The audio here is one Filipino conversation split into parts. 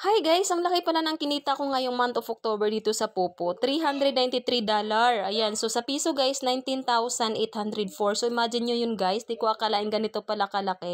Hi guys, ang laki pala ng kinita ko ngayong month of October dito sa Popo. $393. Ayan, so sa piso guys, 19,804. So imagine nyo yun guys, di ko akalain ganito pala kalaki.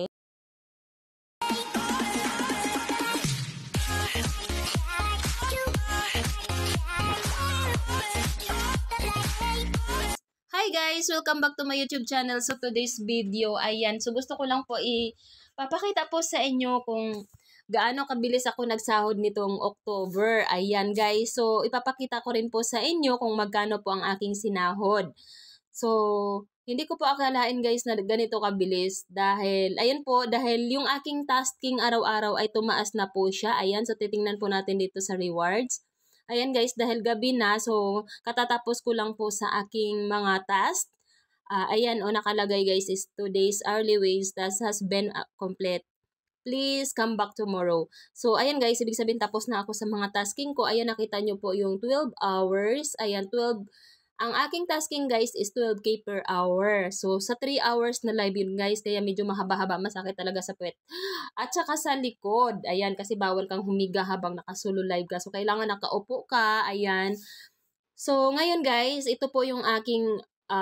Hi guys! Welcome back to my YouTube channel. So today's video, ayan. So gusto ko lang po ipapakita po sa inyo kung gaano kabilis ako nagsahod nitong October. Ayan guys. So ipapakita ko rin po sa inyo kung magkano po ang aking sinahod. So hindi ko po akalain guys na ganito kabilis dahil, ayan po, dahil yung aking tasking araw-araw ay tumaas na po siya. Ayan, so titingnan po natin dito sa rewards. Ayan guys, dahil gabi na, so katatapos ko lang po sa aking mga task. Ayan, nakalagay guys is today's hourly wage task has been complete. Please come back tomorrow. So, ayan guys, ibig sabihin tapos na ako sa mga tasking ko. Ayan, nakita nyo po yung 12 hours. Ayan, 12. Ang aking tasking guys is 12K per hour. So, sa 3 hours na live yun guys, kaya medyo mahaba-haba, masakit talaga sa puwet. At saka sa likod, ayan, kasi bawal kang humiga habang nakasulo live ka. So, kailangan nakaupo ka, ayan. So, ngayon guys, ito po yung aking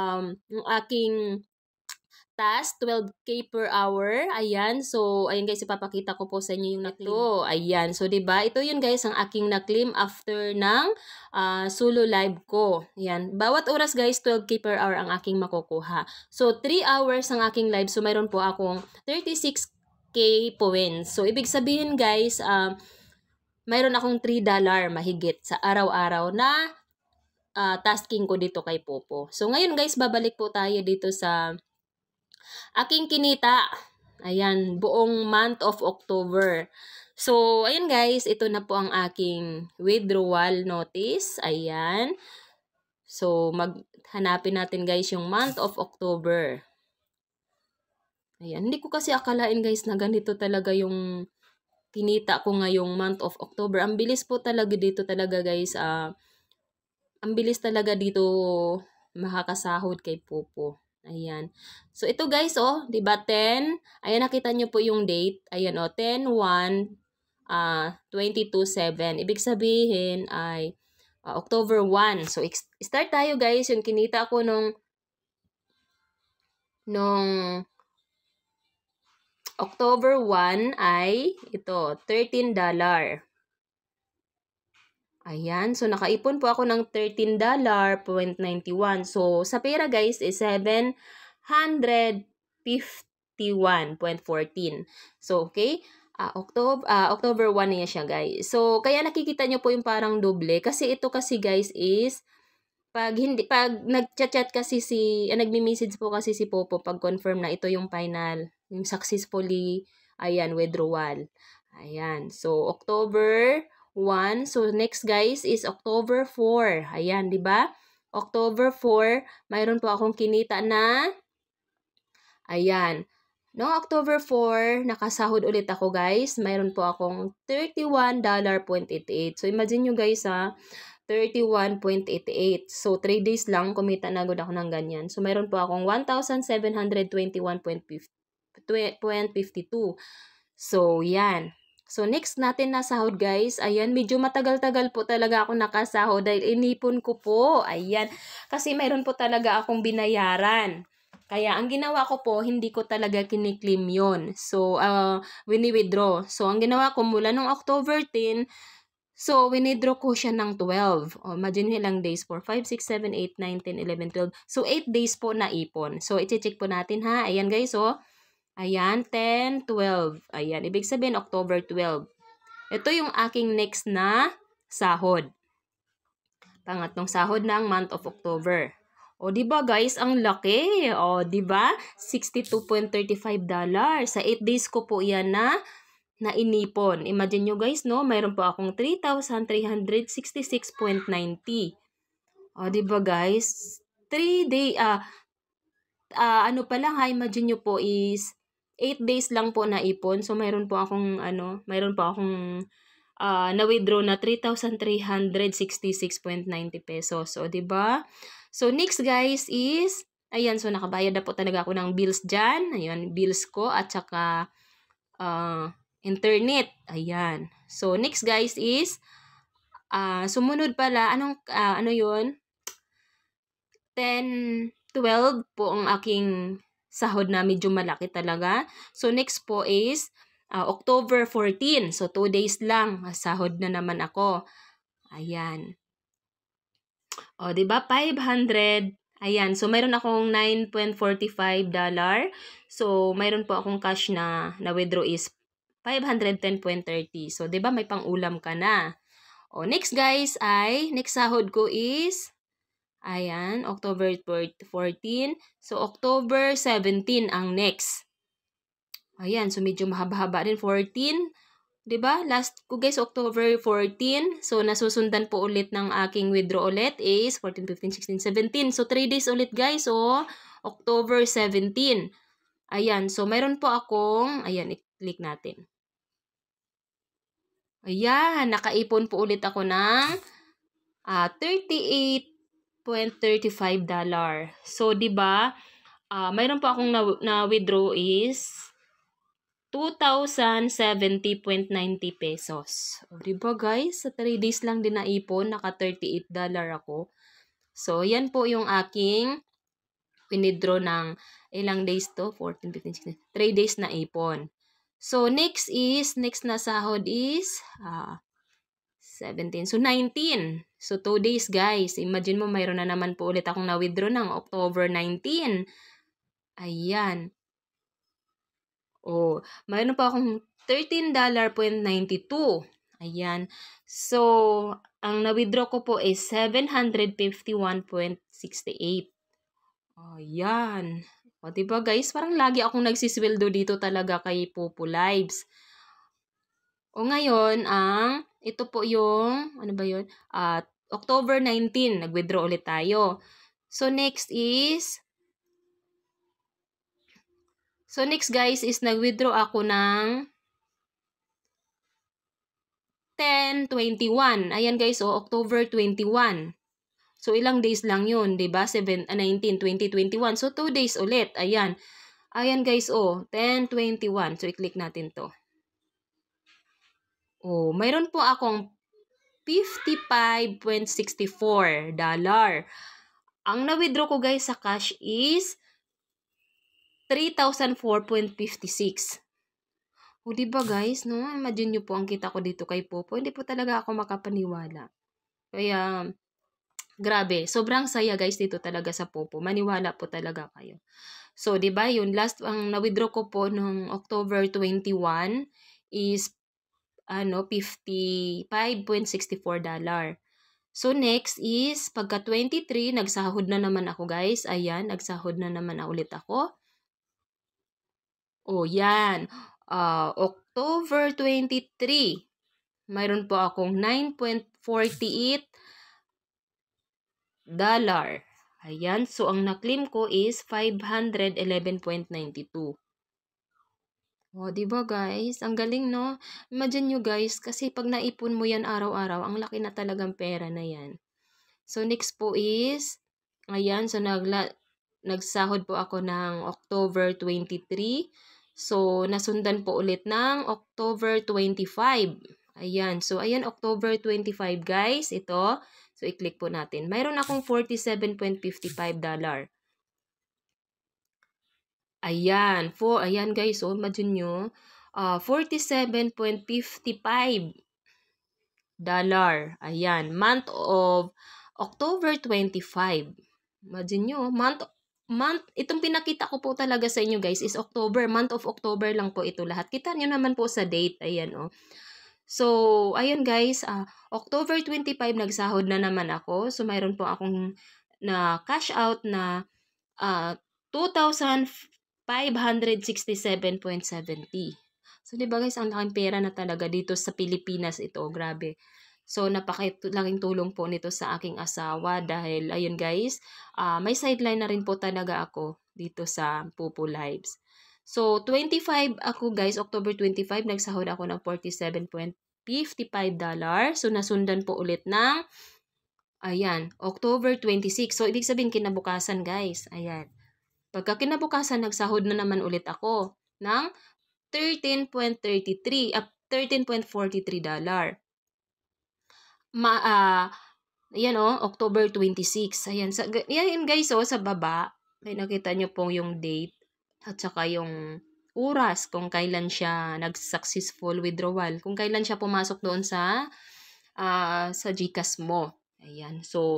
task, 12K per hour. Ayan. So, ayan guys, ipapakita ko po sa inyo yung na-claim. Ayan. So, 'di ba? Ito yun guys ang aking na-claim after ng solo live ko. Ayan. Bawat oras guys, 12K per hour ang aking makukuha. So, 3 hours ang aking live. So, mayroon po akong 36K points. So, ibig sabihin guys, mayroon akong $3 mahigit sa araw-araw na tasking ko dito kay Popo. So, ngayon guys, babalik po tayo dito sa aking kinita. Ayan, buong month of October. So, ayan guys, ito na po ang aking withdrawal notice. Ayan. So, hanapin natin guys yung month of October. Ayan, hindi ko kasi akalain guys na ganito talaga yung kinita ko ngayong month of October. Ang bilis po talaga dito talaga guys. Ang bilis talaga dito makakasahod kay Popo. Ayan. So, ito guys, 'di ba 10? Ayan, nakita nyo po yung date. Ayan, 10/1, 22/7. Ibig sabihin ay October 1. So, start tayo guys. Yung kinita ko nung October 1 ay ito, $13. Ayan, so nakaipon po ako ng $13.91. So, sa pera guys is 751.14. So, okay. October 1 niya siya guys. So, kaya nakikita nyo po yung parang doble. Kasi ito kasi guys is, pag nag-chat kasi nagme-message po kasi si Popo pag confirm na ito yung final, yung successfully, ayan, withdrawal. Ayan, so October 1. So, next guys is October 4. Ayan, di ba? October 4, mayroon po akong kinita na, ayan. Noong October 4, nakasahod ulit ako guys. Mayroon po akong $31.88. So, imagine nyo guys 31.88. So, 3 days lang, kumita na agad ako ng ganyan. So, mayroon po akong 1,721.52. So, yan. So, next natin na sahod guys. Ayan, medyo matagal-tagal po talaga ako nakasahod dahil inipon ko po. Ayan, kasi mayroon po talaga akong binayaran. Kaya, ang ginawa ko po, hindi ko talaga kiniklaim yun. So, wini-withdraw. So, ang ginawa ko mula nung October 10, so, winidraw ko siya ng 12. Imagine nyo ilang days po. 5, 6, 7, 8, 9, 10, 11, 12. So, 8 days po na ipon. So, i-check po natin ha. Ayan guys, Ayan, 10, 12. Ayan, ibig sabihin October 12. Ito yung aking next na sahod. Pangatlong sahod ng month of October. Di ba guys, ang laki. Di ba? $62.35. Sa 8 days ko po yan na inipon. Imagine nyo guys, mayroon po akong 3,366.90. Di ba guys? 3 day, ano pa lang imagine nyo po is 8 days lang po naipon. So, mayroon po akong na-withdraw na 3,366.90 pesos. So, 'di ba? So, next guys is, ayan, so nakabayad na po talaga ako ng bills dyan. Ayan, bills ko at saka internet. Ayan. So, next guys is, sumunod pala, ano yun? 10, 12 po ang aking sahod na medyo malaki talaga. So, next po is October 14. So, 2 days lang. Sahod na naman ako. Ayan. O, diba? 500. Ayan. So, mayroon akong $9.45. So, mayroon po akong cash na withdraw is 510.30. So, diba? May pang-ulam ka na. O, next guys ay, next sahod ko is, ayan, October 14. So, October 17 ang next. Ayan, so medyo mahaba-haba din. 14, diba? Last ko guys, October 14. So, nasusundan po ulit ng aking withdraw ulit is 14, 15, 16, 17. So, 3 days ulit guys. So, October 17. Ayan, so mayroon po akong, ayan, i-click natin. Ayan, nakaipon po ulit ako ng $38.35. So, di ba? Mayroon po akong na-withdraw is 2,070.90 pesos. O, di ba guys? Sa 3 days lang din naipon, naka $38 ako. So, yan po yung aking withdraw ng ilang days to? 14, 15, 16. 3 days na ipon. So, next na sahod is 17. So, 19. So, 2 days, guys. Imagine mo, mayroon na naman po ulit akong na-withdraw ng October 19. Ayan. Oh, mayroon pa akong $13.92. Ayan. So, ang na-withdraw ko po is 751.68. Ayan. O, diba guys? Parang lagi akong nagsisweldo dito talaga kay Popo Lives. O ngayon, ito po yung, ano ba yun? October 19, nag-withdraw ulit tayo. So, next guys is nag-withdraw ako ng 10/21. Ayan guys, October 21. So, ilang days lang yun, diba? 19, 20, 21. So, 2 days ulit. Ayan. Ayan guys, 10/21. So, i-click natin to. Mayroon po akong $55.64. Ang na-withdraw ko guys sa cash is 3,004.56. O, diba guys, no? Imagine nyo po ang kita ko dito kay Popo. Hindi po talaga ako makapaniwala. Kaya, grabe. Sobrang saya guys dito talaga sa Popo. Maniwala po talaga kayo. So, diba, yun last, ang na-withdraw ko po nung October 21 is, $55.64. So, next is, pagka 23, nagsahod na naman ako guys. Ayan, nagsahod na naman ulit ako. Yan. October 23, mayroon po akong $9.48. Ayan. So, ang na-claim ko is 511.92. Diba guys? Ang galing, no? Imagine nyo guys, kasi pag naipon mo yan araw-araw, ang laki na talagang pera na yan. So, next po is, ayan, so nagsahod po ako ng October 23. So, nasundan po ulit ng October 25. Ayan, so ayan, October 25 guys, ito. So, i-click po natin. Mayroon akong $47.55. Ayan, ayan guys, imagine nyo, $47.55. Ayan, month of October 25. Imagine nyo, month, itong pinakita ko po talaga sa inyo guys is October, month of October lang po ito lahat. Kita nyo naman po sa date, ayan So, ayun guys, October 25 nagsahod na naman ako. So, mayroon po akong na cash out na 2,567.70. So, di ba guys, ang laking pera na talaga dito sa Pilipinas ito. Grabe. So, napakalaking tulong po nito sa aking asawa dahil, ayun guys, may sideline na rin po talaga ako dito sa Popo Lives. So, 25 ako guys, October 25, nagsahod ako ng $47.55. So, nasundan po ulit ng, ayan, October 26. So, ibig sabihin kinabukasan guys, ayan. Pagka kinabukasan, nagsahod na naman ulit ako ng 13.33. $13.43. Ayan October 26. Ayan, yan guys sa baba, may nakita nyo pong yung date at saka yung oras kung kailan siya nag-successful withdrawal, kung kailan siya pumasok doon sa GCash mo. Ayan, so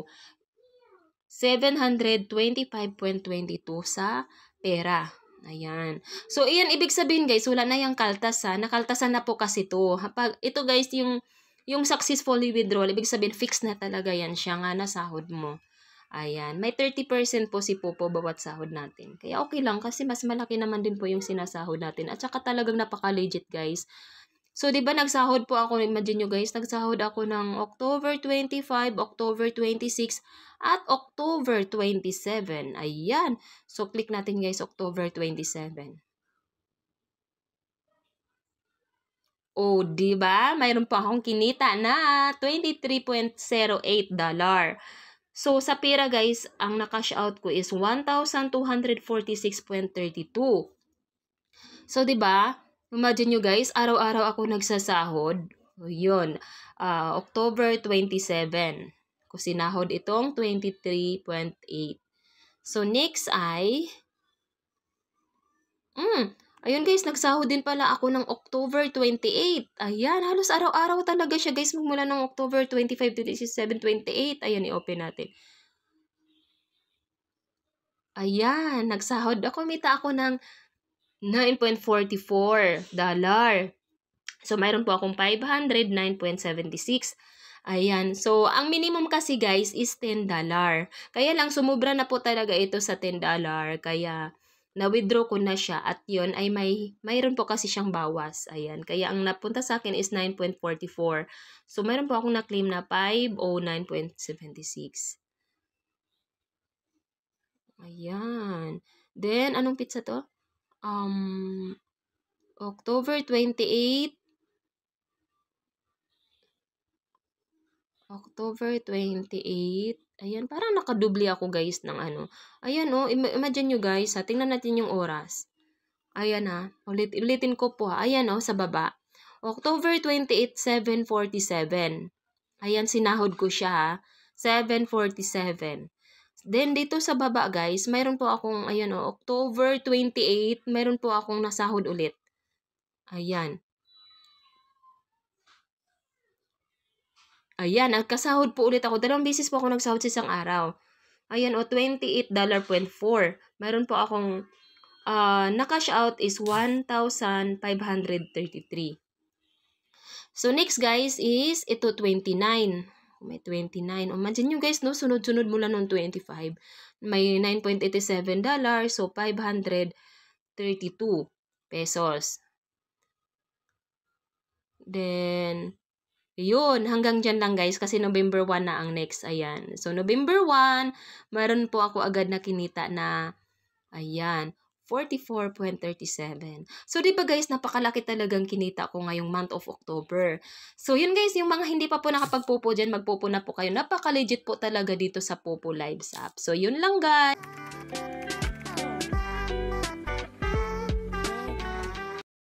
725.22 sa pera. Ayan. So, ayan, ibig sabihin guys, wala na yung kaltas nakaltasan na po kasi to. Ito guys, yung successfully withdrawal, ibig sabihin, fix na talaga yan siya nga na sahod mo. Ayan. May 30% po si Popo bawat sahod natin. Kaya okay lang kasi mas malaki naman din po yung sinasahod natin. At saka talagang napaka-legit guys. So, di ba nagsahod po ako, imagine nyo guys, nagsahod ako ng October 25, October 26, at October 27. Ayan. So, click natin guys, October 27. Oh, di ba? Mayroon pa akong kinita na $23.08. So, sa pera guys, ang na-cash out ko is 1,246.32. So, di ba? Imagine nyo guys, araw-araw ako nagsasahod. Yun, October 27. Ko sinahod itong 23.8. So, next ay ayun guys, nagsahod din pala ako ng October 28. Ayan, halos araw-araw talaga siya guys magmula ng October 25, 27, 28. Ayan, i-open natin. Ayan, nagsahod ako. Kumita ako ng $9.44. So, mayroon po akong 509.76. Ayan. So, ang minimum kasi guys is $10. Kaya lang, sumubra na po talaga ito sa $10. Kaya, na-withdraw ko na siya at yon ay mayroon po kasi siyang bawas. Ayan. Kaya ang napunta sa akin is 9.44. So, mayroon po akong na-claim na 509.76. Ayan. Then, anong pizza to? October 28. October 28. Ayan, parang nakadubli ako guys ng ano. Ayan imagine nyo guys tingnan natin yung oras. Ayan ulitin ko po Ayan sa baba. October 28, 7:47. Ayan, sinahod ko siya 7:47. Then, dito sa baba guys, mayroon po akong, ayan October 28, mayroon po akong nasahod ulit. Ayan. Ayan, nagkasahod po ulit ako. 2 beses po ako nagsahod sa isang araw. Ayan $28.04. Meron po akong na-cash out is 1,533. So, next guys is ito 29. May 29. Imagine nyo guys, sunod-sunod mula noong 25. May $9.87. So, 532 pesos. Then, yun, hanggang dyan lang guys kasi November 1 na ang next. Ayan. So, November 1, mayroon po ako agad na kinita na, ayan, 44.37. So, di ba guys, napakalaki talagang kinita ko ngayong month of October. So, yun guys, yung mga hindi pa po nakapagpupo dyan, magpupo na po kayo. Napaka-legit po talaga dito sa Popo Lives app. So, yun lang guys.